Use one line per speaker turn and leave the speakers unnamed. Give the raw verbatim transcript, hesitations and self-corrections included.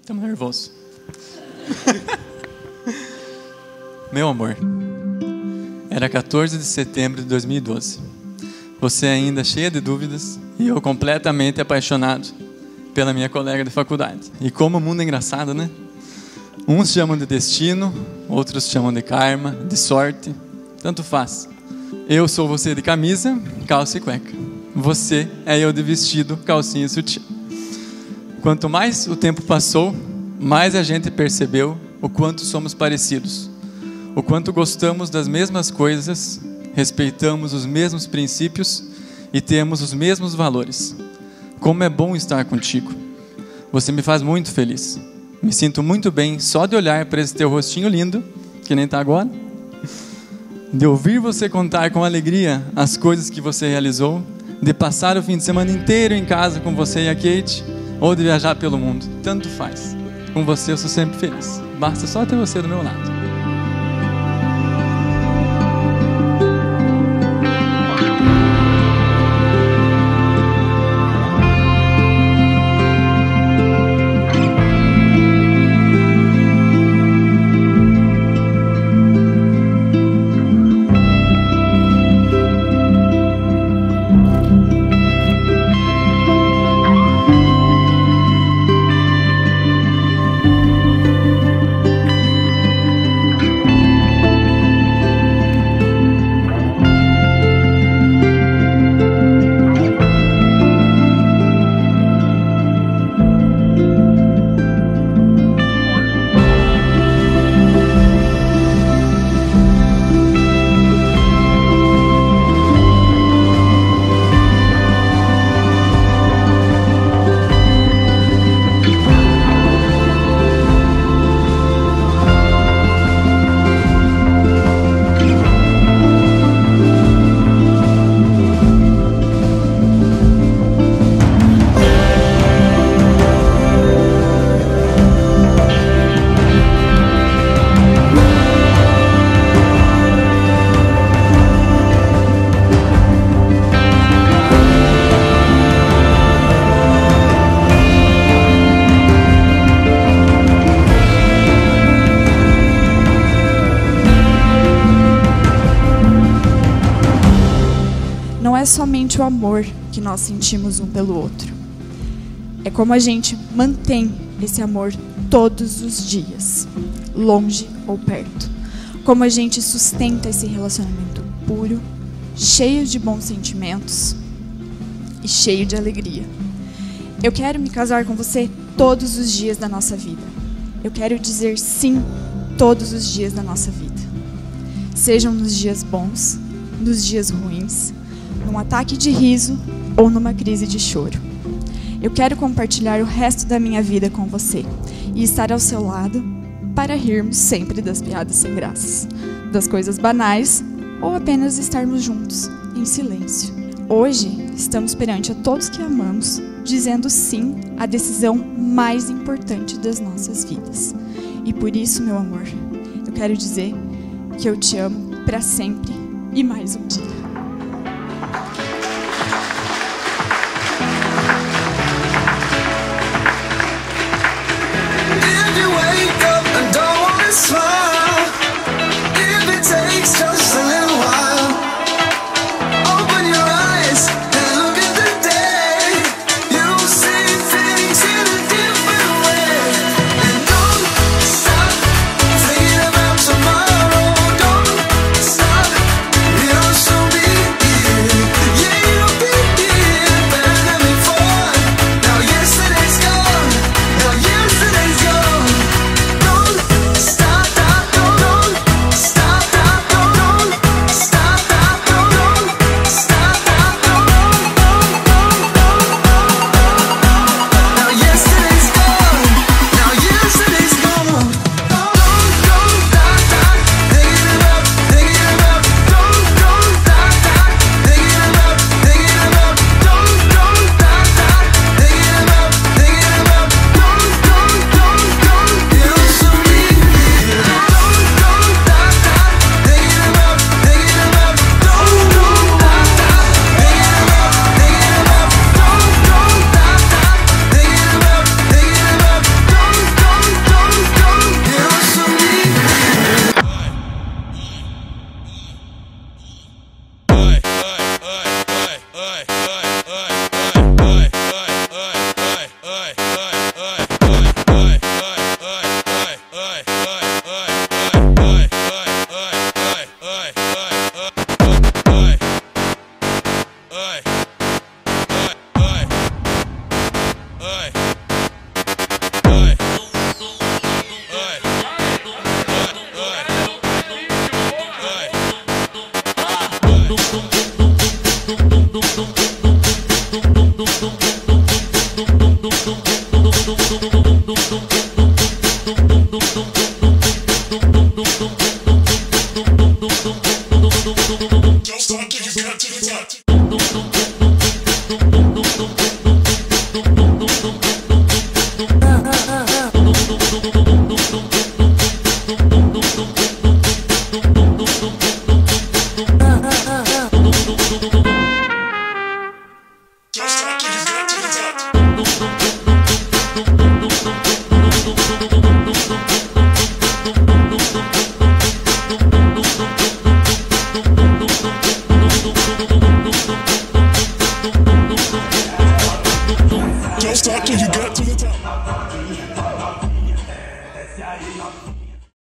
Estamos nervosos. Meu amor, era quatorze de setembro de dois mil e doze. Você ainda cheia de dúvidas e eu completamente apaixonado pela minha colega de faculdade. E como o mundo é engraçado, né? Uns chamam de destino, outros chamam de karma, de sorte, tanto faz. Eu sou você de camisa, calça e cueca. Você é eu de vestido, calcinha e sutiã. Quanto mais o tempo passou, mais a gente percebeu o quanto somos parecidos, o quanto gostamos das mesmas coisas, respeitamos os mesmos princípios e temos os mesmos valores. Como é bom estar contigo. Você me faz muito feliz. Me sinto muito bem só de olhar para esse teu rostinho lindo, que nem está agora, de ouvir você contar com alegria as coisas que você realizou, de passar o fim de semana inteiro em casa com você e a Kate, ou de viajar pelo mundo. Tanto faz. Com você eu sou sempre feliz. Basta só ter você do meu lado.
Não é somente o amor que nós sentimos um pelo outro. É como a gente mantém esse amor todos os dias, longe ou perto. Como a gente sustenta esse relacionamento puro, cheio de bons sentimentos e cheio de alegria. Eu quero me casar com você todos os dias da nossa vida. Eu quero dizer sim todos os dias da nossa vida. Sejam nos dias bons, nos dias ruins, num ataque de riso ou numa crise de choro. Eu quero compartilhar o resto da minha vida com você e estar ao seu lado para rirmos sempre das piadas sem graças, das coisas banais ou apenas estarmos juntos, em silêncio. Hoje, estamos perante a todos que amamos, dizendo sim à decisão mais importante das nossas vidas. E por isso, meu amor, eu quero dizer que eu te amo para sempre e mais um dia.
So Don't stop till you got to the top.